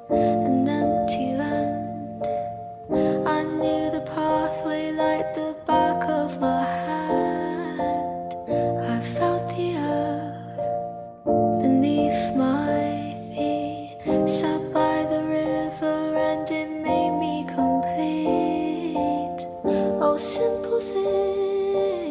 an empty land. I knew the pathway like the back of my hand. I felt the earth beneath my feet, sat by the river and it made me complete. Oh, simple thing,